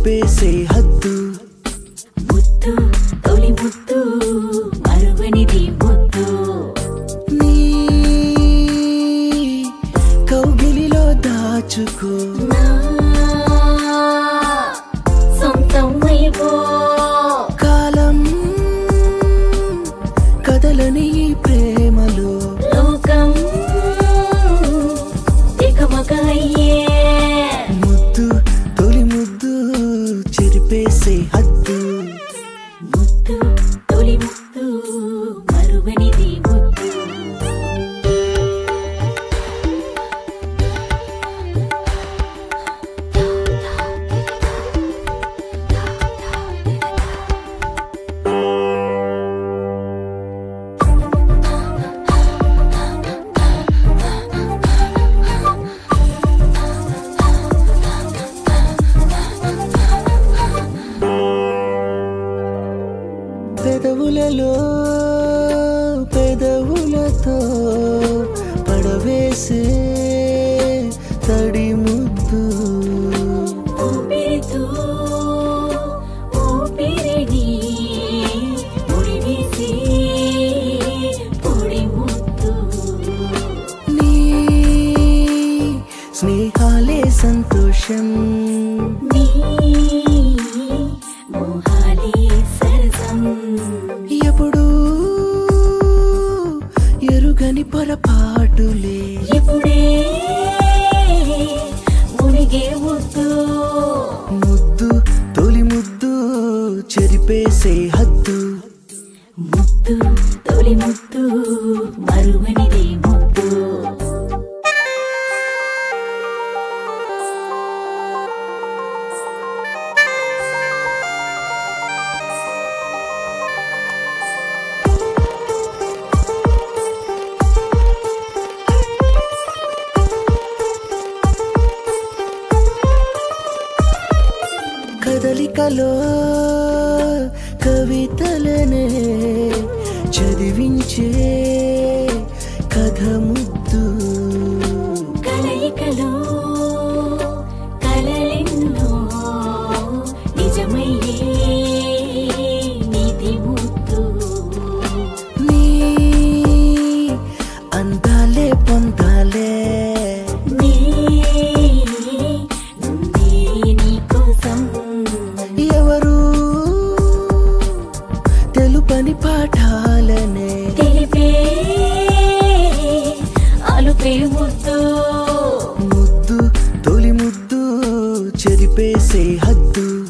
చెరిపేసే హద్దు. ముద్దు తొలి ముద్దు మరువనిది ముద్దు. నీ కౌగిలిలో దాచుకో నా సొంతమైపో. కాలం కదలని ఈ ప్రేమలో లోకం తికమకయ్యే. ముద్దు తొలి ముద్దు చెరిపేసే హద్దు. ముద్దు తొలి ముద్దు మరువనిది ముద్దు. పెదవులలో పెదవులతో పడవేసే తడి ముద్దు. ఊపిరితో ఊపిరిని ముడివేసి పొడి ముద్దు. నీ స్నేహాలే సంతోషం. నీ మోహాలే సరసం. ఎప్పుడు ఎరుగని పొరపాటులే ఇప్పుడే మునిగే ముద్దు. ముద్దు తొలి ముద్దు చెరిపేసే హద్దు. ముద్దు తొలి ముద్దు మరువనిది ముద్దు. కదలికలో కవితలనే చదివించే కథ ముద్దు. కలయికలో కలలెన్నో నిజమయ్యే నీతి ముద్దు. నీ అందాలే పొందాలే నీ నుండి నీ కోసం ఎవరు తెలుపని పాఠాలనే తెలిపే అలుపే ముద్దు. ముద్దు తొలి ముద్దు చెరిపేసే హద్దు.